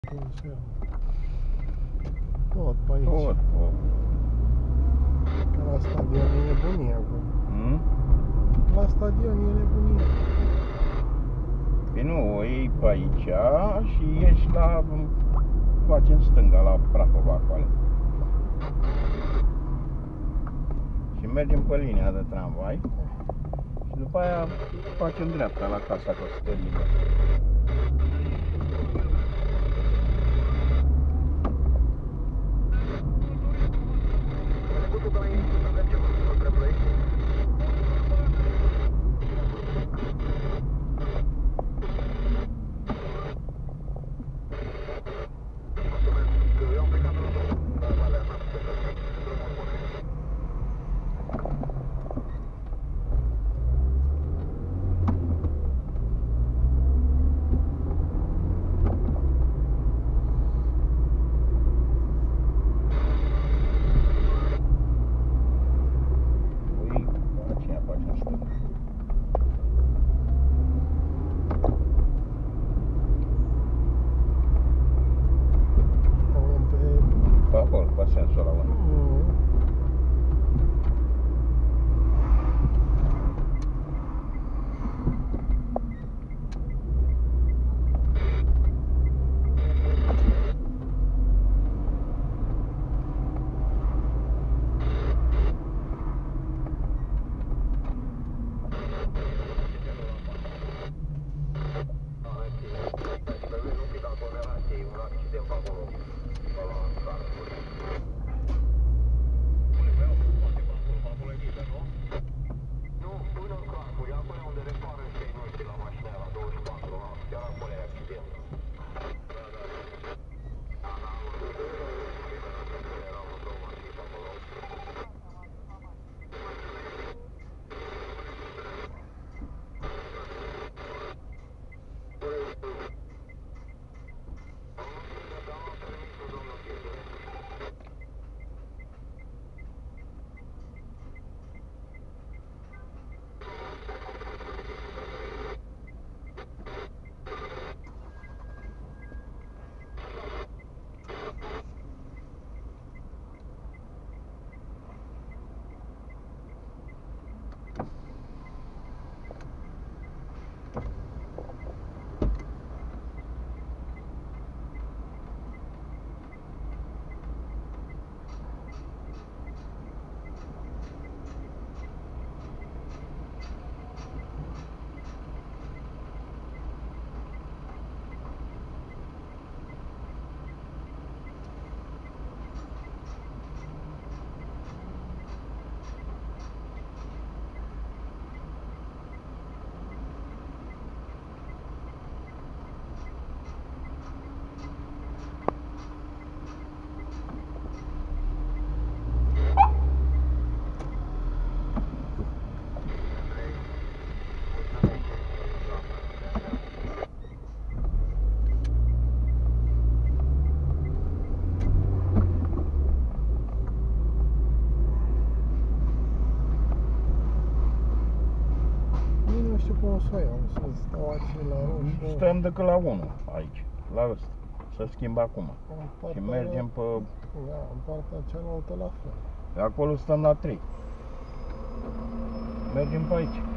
Tot pe aici. Tot. Că la stadion e nebunie acum. La stadion e nebunie. Păi nu, o iei pe aici și ieși la... faci în stânga, la Prahova acolo. Și mergem pe linia de tramvai. Și după aia facem dreapta la Casa Costălină. Pe sensul ăla, Cum să iau, să stau aici la roșu. Stăm decât la 1 aici, la ăsta. Să schimb acum. Și mergem pe... Da, în partea cealaltă la fel. Acolo stăm la 3. Mergem pe aici.